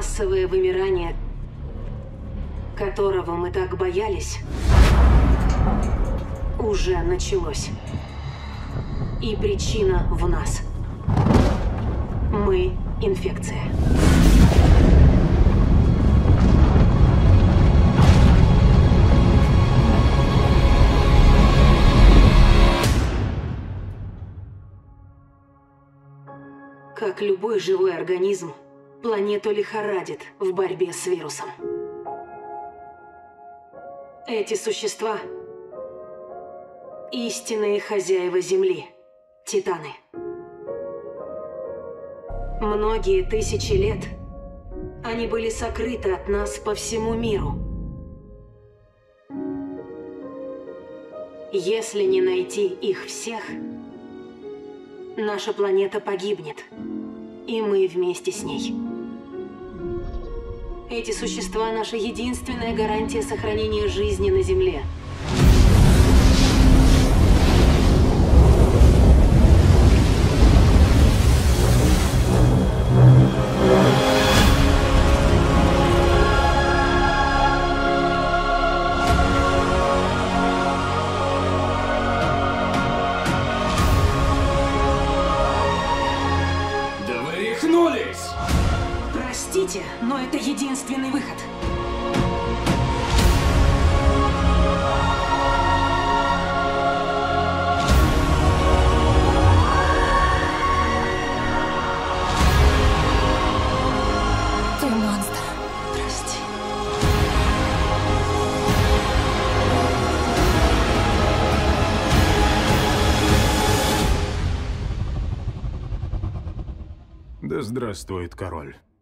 Массовое вымирание, которого мы так боялись, уже началось. И причина в нас. Мы – инфекция. Как любой живой организм, планету лихорадит в борьбе с вирусом. Эти существа – истинные хозяева Земли, титаны. Многие тысячи лет они были сокрыты от нас по всему миру. Если не найти их всех, наша планета погибнет, и мы вместе с ней. Эти существа – наша единственная гарантия сохранения жизни на Земле. Простите, но это единственный выход. Ты монстр. Прости. Да здравствует король.